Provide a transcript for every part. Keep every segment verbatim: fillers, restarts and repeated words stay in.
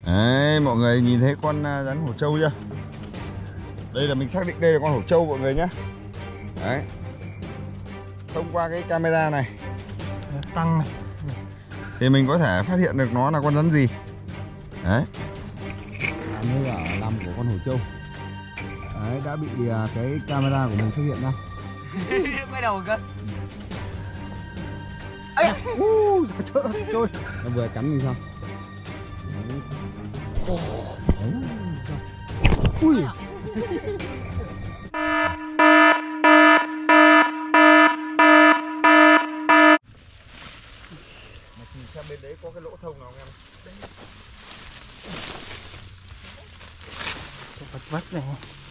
Đấy, mọi người nhìn thấy con rắn hổ trâu chưa? Đây là mình xác định đây là con hổ trâu mọi người nhé. Đấy. Thông qua cái camera này tăng này thì mình có thể phát hiện được nó là con rắn gì. Đấy. Nơi ở nằm của con hổ trâu. Đấy, đã bị cái camera của mình phát hiện ra. quay đầu cơ. Nó vừa cắn mình xong. Ui. Nhìn xem bên đấy có cái lỗ thông nào không em? Vắt vắt này.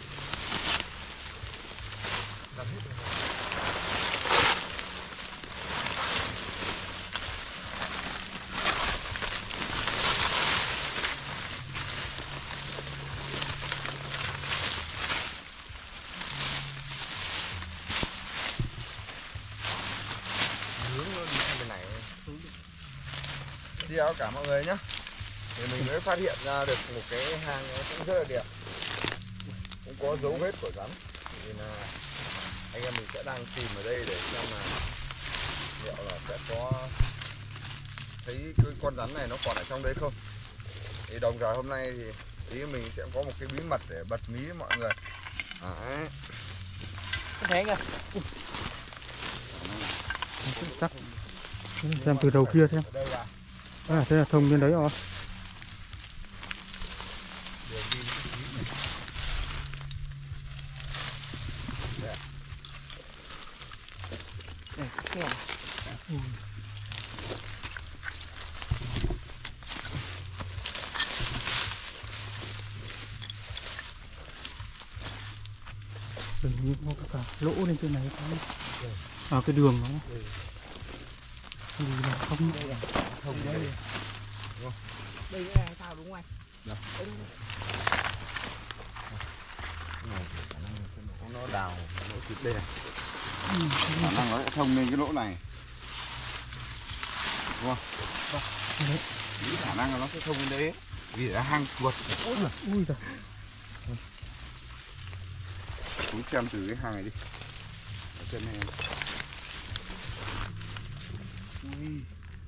Hướng luôn sang bên này. Xin chào cả mọi người nhé. Thì mình mới phát hiện ra được một cái hang cũng rất là đẹp, cũng có dấu vết của rắn. Thì là anh em mình sẽ đang tìm ở đây để xem là liệu là sẽ có thấy cái con rắn này nó còn ở trong đấy không. Thì đồng thời hôm nay thì ý mình sẽ có một cái bí mật để bật mí với mọi người. Đấy. Thế kìa. Chắc xem từ đầu kia xem. À, thế là thông bên đấy rồi. Đừng như có cả lỗ lên trên này không? À, cái đường nó. Gì là không đây à? Không đây. Đây là sao đúng không anh? Dạ. Nó đào lỗ thịt đây này. Khả năng nó sẽ thông lên cái lỗ này. Đúng không? Vâng. Khả năng là nó sẽ thông lên đấy. Vì là hang chuột. Ui giời. Ui giời. Chúng xem từ cái hang này đi. Ở trên này. Ui.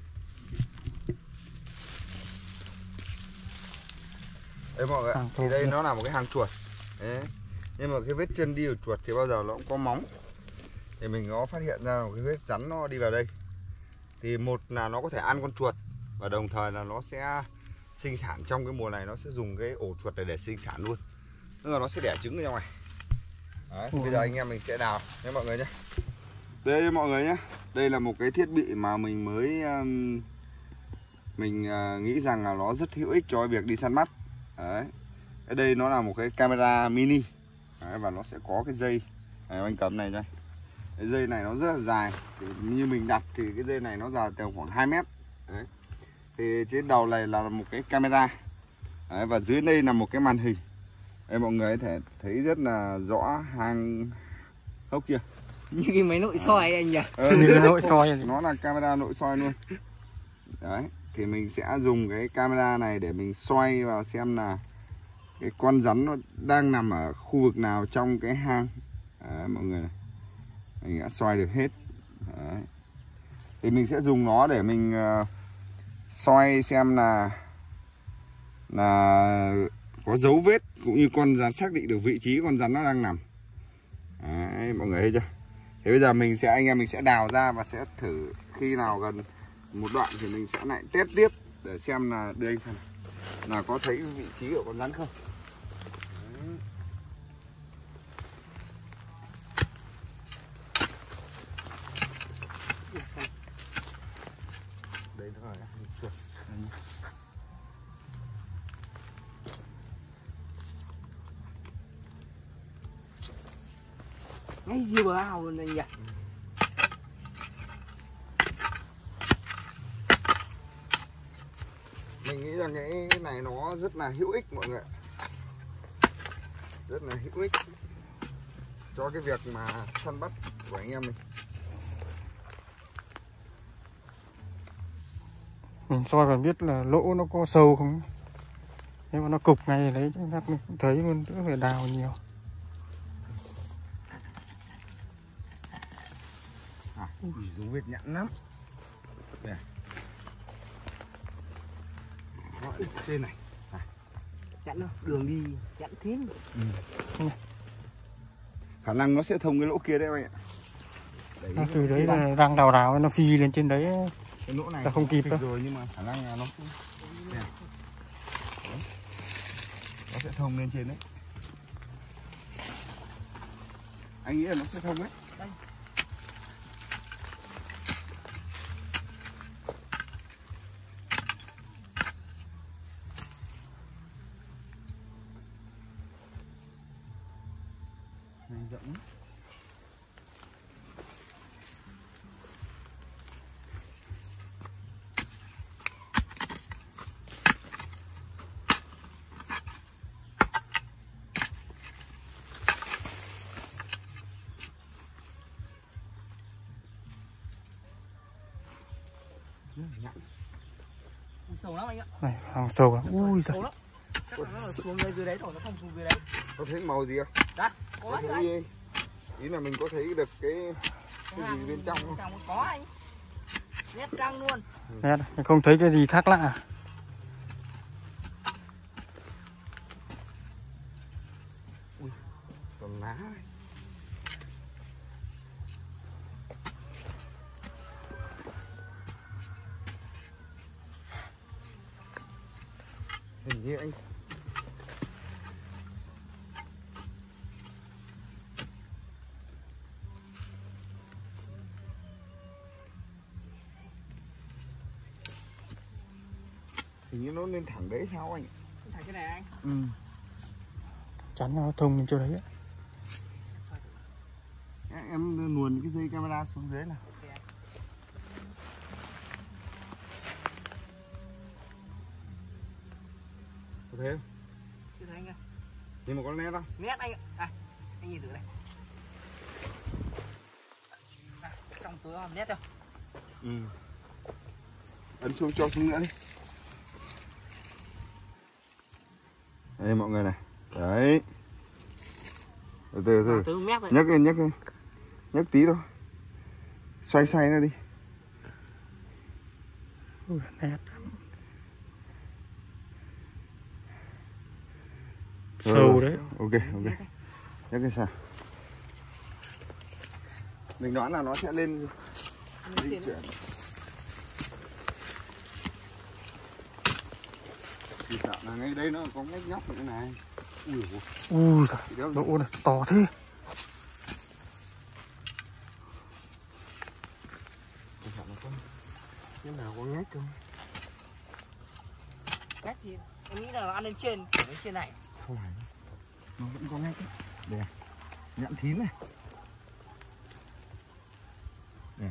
Đây mọi người, thì đây nó là một cái hang chuột. Đấy. Nhưng mà cái vết chân đi của chuột thì bao giờ nó cũng có móng. Thì mình có phát hiện ra một cái vết rắn nó đi vào đây. Thì một là nó có thể ăn con chuột, và đồng thời là nó sẽ sinh sản trong cái mùa này, nó sẽ dùng cái ổ chuột này để sinh sản luôn. Tức là nó sẽ đẻ trứng ở trong này. Đấy, bây giờ anh em mình sẽ đào nhé mọi người nhé. Đây mọi người nhé, đây là một cái thiết bị mà mình mới um, mình uh, nghĩ rằng là nó rất hữu ích cho việc đi săn bắt. Đấy. Ở đây nó là một cái camera mini. Đấy, và nó sẽ có cái dây. Đấy, anh cầm này đây. Cái dây này nó rất là dài. Thì như mình đặt thì cái dây này nó dài tầm khoảng hai mét. Đấy. Thì trên đầu này là một cái camera. Đấy, và dưới đây là một cái màn hình. Đây mọi người có thể thấy rất là rõ hang hốc kia. Như cái máy nội soi anh nhỉ? Ờ, như cái nội soi. Nó là camera nội soi luôn. Đấy, thì mình sẽ dùng cái camera này để mình xoay vào xem là cái con rắn nó đang nằm ở khu vực nào trong cái hang. Đấy, mọi người này. Mình đã xoay được hết. Đấy. Thì mình sẽ dùng nó để mình uh, xoay xem là là có dấu vết cũng như con rắn, xác định được vị trí con rắn nó đang nằm. Đấy, mọi người thấy chưa? Thế bây giờ mình sẽ anh em mình sẽ đào ra và sẽ thử khi nào gần một đoạn thì mình sẽ lại test tiếp để xem là đưa anh xem là có thấy vị trí của con rắn không. Đấy. Đây nó là chuột. Ngay dưới bờ ao luôn anh nhỉ? Mình nghĩ rằng cái này nó rất là hữu ích mọi người. Rất là hữu ích cho cái việc mà săn bắt của anh em mình. Mình soi còn biết là lỗ nó có sâu không. Nếu mà nó cục ngay đấy chắc mình cũng thấy luôn, đỡ phải đào nhiều. À, dùng vết nhẵn lắm. Đây. Đó, trên này. À. Chặn đâu, đường đi chặn kín. Ừ. Khả năng nó sẽ thông cái lỗ kia đấy anh ạ. Đấy, Nó từ đấy là đang đào đào nó phi lên trên đấy. cái lỗ này ta không kịp đâu. Rồi nhưng mà khả năng là nó cũng... Đấy. Nó sẽ thông lên trên đấy. Anh nghĩ là nó sẽ thông đấy. Đây. Này rộng lắm. Sâu lắm anh ạ. Này, hàng sâu lắm. Ui giời. Sâu lắm. Chắc là nó xuống dưới dưới đấy rồi, nó không xuống dưới đấy. Có thấy màu gì không? Đấy, có Có chứ thấy, anh. ý là mình có thấy được cái cái gì bên trong không? Trong có anh. Nét căng luôn. Nè, mình không thấy cái gì khác lạ. Còn lá này. Hình như anh hình như nó lên thẳng đấy sao anh? Thằng cái này anh. Ừ. Chắn nó thông lên chỗ đấy ấy. Em luồn cái dây camera xuống dưới nào. Có thấy không? Chưa thấy anh ơi. Nhưng mà có nét không? Nét anh ạ. À, anh nhìn thử này. À, trong túi có nét đâu. Ừ. Ấn xuống cho xuống nữa đi. Đây mọi người này. Đấy. Từ từ từ. Từ mép này. Nhấc lên nhấc lên. Nhấc tí thôi. Xoay xoay nó đi. Ui, nét. Sâu đấy. Ok ok. Nhấc lên sao? Mình đoán là nó sẽ lên di chuyển. Thì tạo là ngay đây nó có ngách nhóc như này. Ui dồi. Ui giời, lỗ này to thế. Cái nào có ngách không? Ngách thì em nghĩ là nó ăn lên trên, lên trên này. Không phải. Nó vẫn có ngách đấy. Đây. Nhãn thín này. Đây.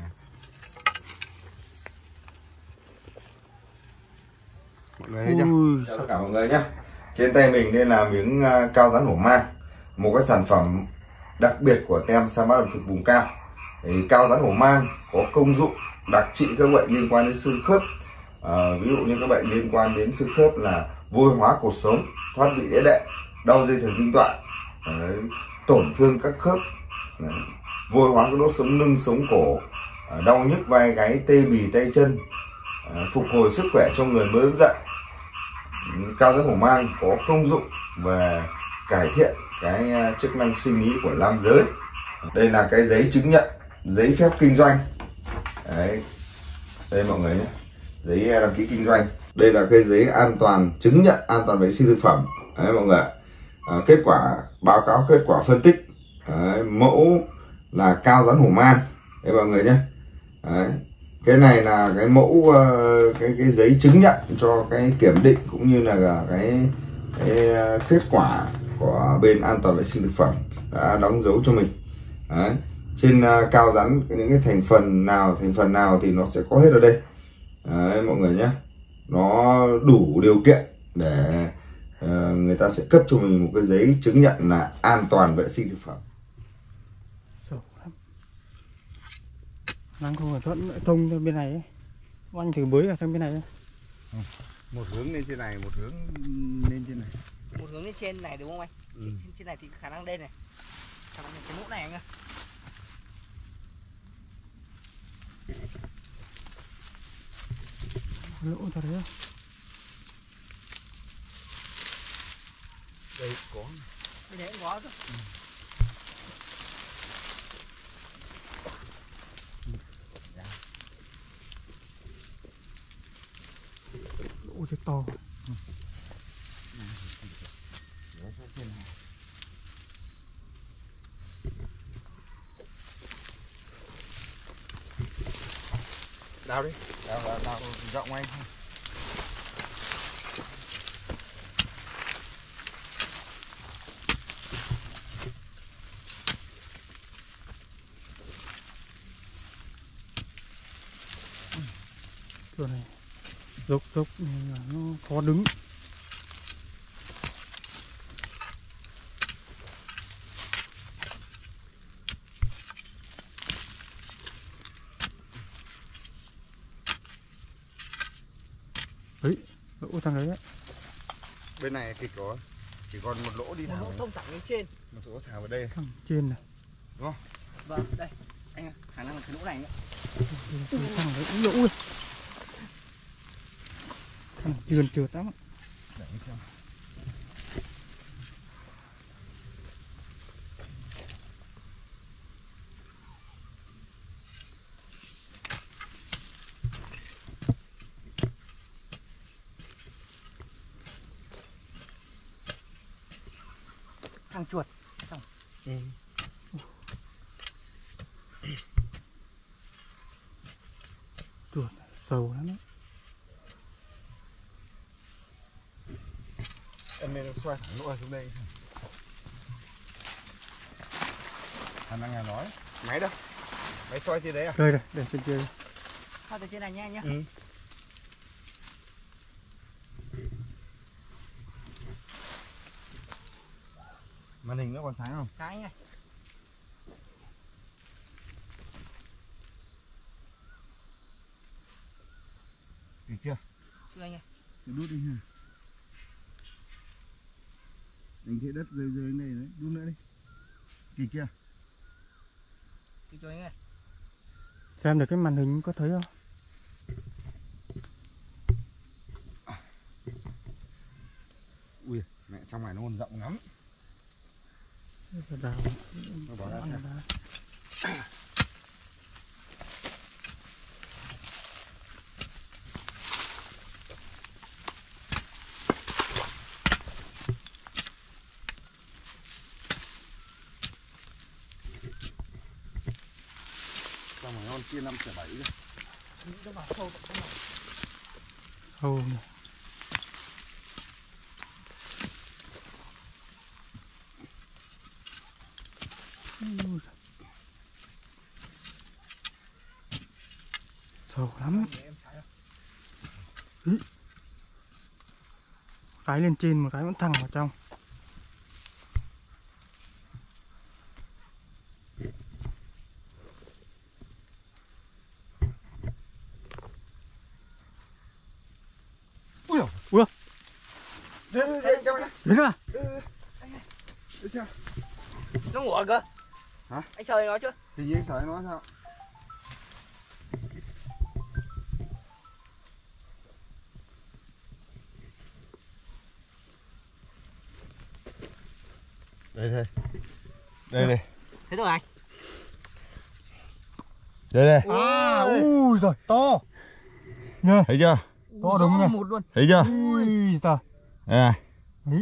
Mọi người thấy chưa? Ui, Chào tất cả mọi người nhé. Trên tay mình đây là miếng uh, cao rắn hổ mang, một cái sản phẩm đặc biệt của tem Sa Mát ẩm thực vùng cao. Thì cao rắn hổ mang có công dụng đặc trị các bệnh liên quan đến xương khớp. À, ví dụ như các bệnh liên quan đến xương khớp là vôi hóa cột sống, thoát vị đĩa đệm, đau dây thần kinh tọa, đấy, tổn thương các khớp, đấy, vôi hóa các đốt sống lưng, sống cổ, à, đau nhức vai gáy, tê bì tay chân, à, phục hồi sức khỏe cho người mới ốm dậy. Cao rắn hổ mang có công dụng về cải thiện cái chức năng sinh lý của nam giới. Đây là cái giấy chứng nhận, giấy phép kinh doanh. Đấy. Đây mọi người nhé, giấy đăng ký kinh doanh. Đây là cái giấy an toàn, chứng nhận an toàn vệ sinh thực phẩm. Đấy mọi người. À, kết quả báo cáo kết quả phân tích. Đấy, mẫu là cao rắn hổ mang. Đấy mọi người nhé. Đấy. Cái này là cái mẫu cái cái giấy chứng nhận cho cái kiểm định cũng như là cái, cái kết quả của bên an toàn vệ sinh thực phẩm đã đóng dấu cho mình. Đấy. Trên uh, cao rắn những cái thành phần nào thành phần nào thì nó sẽ có hết ở đây. Đấy, mọi người nhé, nó đủ điều kiện để uh, người ta sẽ cấp cho mình một cái giấy chứng nhận là an toàn vệ sinh thực phẩm. sâu lắm. Nắng không phải thuận thông ra bên này ấy. Anh thử bới vào sang bên này ấy. Một hướng lên trên này, một hướng lên trên lên trên này đúng không anh? Ừ. Trên, trên này thì khả năng đây này. Khả năng cái mũ này anh ơi. Lỗ cho đấy. Đây có. Bên đấy cũng có cơ. Lỗ cho to. Đào đi, đào, đào, đào rộng anh. Chỗ này dốc dốc này là nó khó đứng. Đấy, lỗ thằng đấy đấy. Bên này thì có chỉ còn một lỗ đi Một thẳng, lỗ thông thẳng lên trên. một lỗ thẳng vào đây. Thằng trên này. Đúng không? Vâng, đây. Anh ơi, khả năng là cái lỗ này nữa. Thằng đấy cũng lỗ ui. Thằng trườn trượt lắm. Để xem. Thằng chuột. Xong. Ừ. Chuột sầu lắm đấy. Em nên xoay thẳng lỗ xuống đây. Khả năng là nói. Máy đâu? Máy xoay thì đấy à? Đây đây, để trên kia. Thôi từ trên này nha anh nhá. Ừ. Màn hình nó còn sáng không? Sáng anh ơi. Được chưa? Chưa anh ơi. Cứ đút đi ha. Anh thấy đất rơi rơi này đấy, đút nữa đi. Kì chưa? Từ cho anh ơi. Xem được cái màn hình có thấy không? Ui, mẹ trong này nó còn rộng lắm. Đào. Nó bỏ ra xem. Trong này nó còn chia năm xẻ bảy rồi. Nó vào sâu vào trong này. Hầu này. Ui. Sầu lắm. Để em xài đâu. Ý. Cái lên trên một cái vẫn thẳng vào trong. Ui Ui. Đây, đây, đây, đây, đây. Đến à? Đấy sao? Nó ngủ cơ. Hả? Anh sờ nó chưa? Hình như anh sợi nó sao? Đây đây. Đây đây. Thế rồi anh. Đây đây. À, ui giời, to. Nhờ, Thấy chưa? to đúng nha. Một luôn. Thấy chưa? Ui giời. À. Đấy,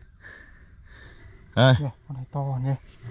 Đây. kìa, con này to nhỉ.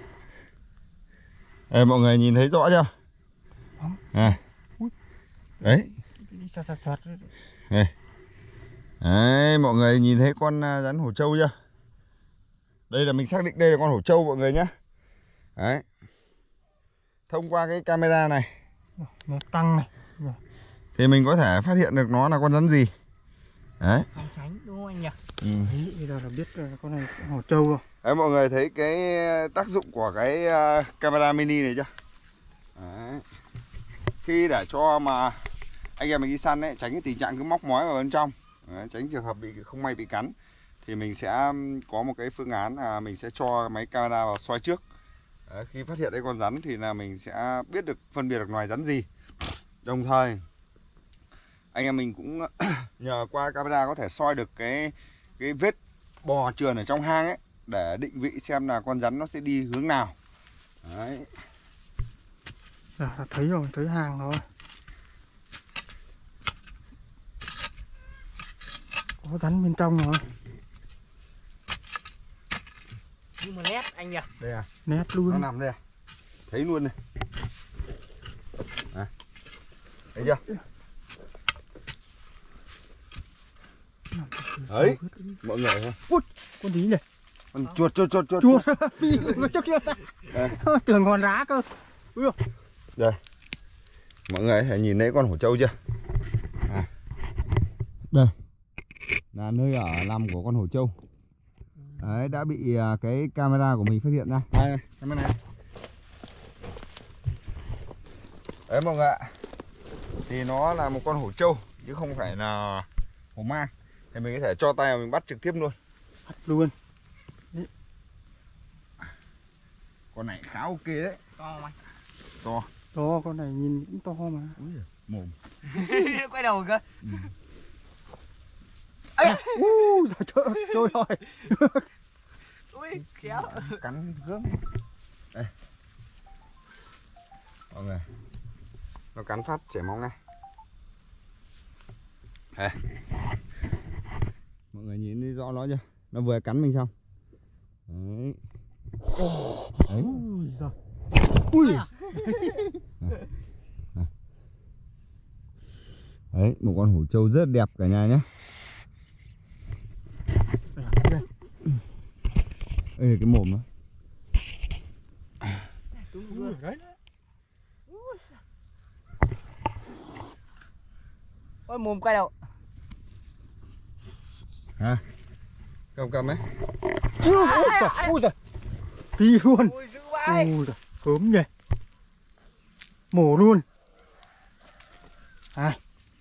Đây mọi người nhìn thấy rõ chưa? Lắm. À. Ui. Đấy. Đi sạt sạt sạt. Đây. Đấy, mọi người nhìn thấy con rắn hổ trâu chưa? Đây là mình xác định đây là con hổ trâu mọi người nhé. Đấy. Thông qua cái camera này Nó tăng này. thì mình có thể phát hiện được nó là con rắn gì. Đấy. Phòng tránh đúng không anh nhỉ? Ừ. Đấy, bây giờ là biết là con này hổ trâu rồi. Đấy, mọi người thấy cái tác dụng của cái uh, camera mini này chưa? Đấy. Khi để cho mà anh em mình đi săn ấy, tránh cái tình trạng cứ móc mói vào bên trong. Đấy, tránh trường hợp bị không may bị cắn thì mình sẽ có một cái phương án là mình sẽ cho máy camera vào soi trước. Đấy, khi phát hiện cái con rắn thì là mình sẽ biết được, phân biệt được loài rắn gì. Đồng thời anh em mình cũng nhờ qua camera có thể soi được cái cái vết bò trườn ở trong hang ấy, để định vị xem là con rắn nó sẽ đi hướng nào. Đấy. À, thấy rồi, thấy hàng rồi. Có rắn bên trong rồi. Nhưng mà nét anh nhỉ. Đây à, Nét luôn. nó nằm đây à, thấy luôn này. À, thấy chưa? Đấy, mọi người thấy Ui, con gì này? con chuột chuột chuột chuột. Chuột phi nó cho kia ta. Tưởng con rá cơ. Ui dồi. Đây, mọi người hãy nhìn thấy con hổ trâu chưa? À. Đây là nơi ở nằm của con hổ trâu. Đấy, đã bị cái camera của mình phát hiện ra. Đây này, camera này. Đấy mọi người ạ, thì nó là một con hổ trâu chứ không phải là hổ mang. Thì mình có thể cho tay và mình bắt trực tiếp luôn. Bắt luôn. Con này khá ok đấy. To mày. To. To, con này nhìn cũng to mà. Úi giời, mồm. Quay đầu cơ. Ừ. Ui, trời ơi, trôi rồi. Ui, khéo. Cắn gớm. Đây. Mọi người, nó cắn phát chảy máu ngay. Đây. Mọi người nhìn thấy rõ nó chưa? Nó vừa cắn mình xong. Đấy. Đấy. Ui giời. Ui. Đấy, một con hổ trâu rất đẹp cả nhà nhé. Đây. Ê, cái mồm nó. Ui, đấy. Ôi mồm quay đầu. Hả? Cầm cầm ấy. Ui giời, ui giời. Phi luôn. Ui dữ vãi. Ui giời, cớm nhỉ. Mổ luôn. À.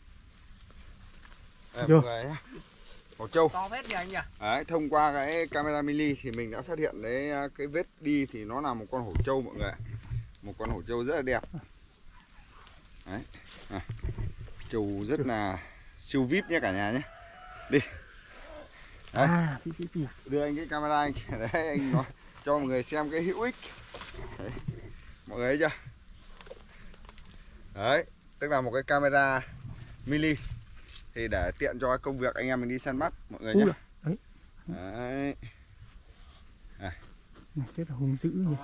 Đây, Vô. mọi người nhé. Hổ trâu. To phết nhỉ anh nhỉ. Đấy, thông qua cái camera mini thì mình đã phát hiện đấy, cái vết đi thì nó là một con hổ trâu mọi người. Một con hổ trâu rất là đẹp. Đấy. À. Trâu rất là siêu vip nhé cả nhà nhé. Đi. Đấy. À, phi phi phi. Đưa anh cái camera anh đấy, anh nói cho mọi người xem cái hữu ích. Đấy. Mọi người thấy chưa? Đấy, tức là một cái camera mini thì để tiện cho công việc anh em mình đi săn bắt mọi người nhé. Đấy. Đấy. À. Này rất là hung dữ nhỉ.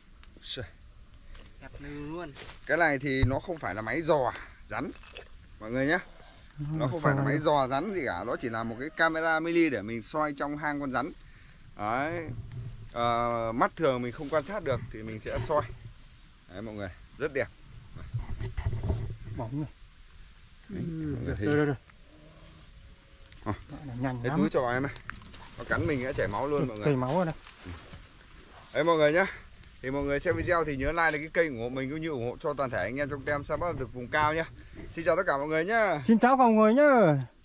Đẹp lừ luôn. Cái này thì nó không phải là máy dò rắn mọi người nhé. Nó không phải là máy dò rắn gì cả, nó chỉ là một cái camera mini để mình soi trong hang con rắn. Đấy. À, mắt thường mình không quan sát được thì mình sẽ soi. Đấy mọi người, rất đẹp. Bóng này. Đấy, mọi người thấy. Đây đây đây. À. Nhanh Cái lắm. túi cho em này. Nó cắn mình đã chảy máu luôn mọi người. Chảy máu rồi này. Đấy mọi người nhé. Thì mọi người xem video thì nhớ like cái kênh ủng hộ mình cũng như ủng hộ cho toàn thể anh em trong tem săn bắt ẩm thực vùng cao nhé. Xin chào tất cả mọi người nhé. Xin chào mọi người nhá.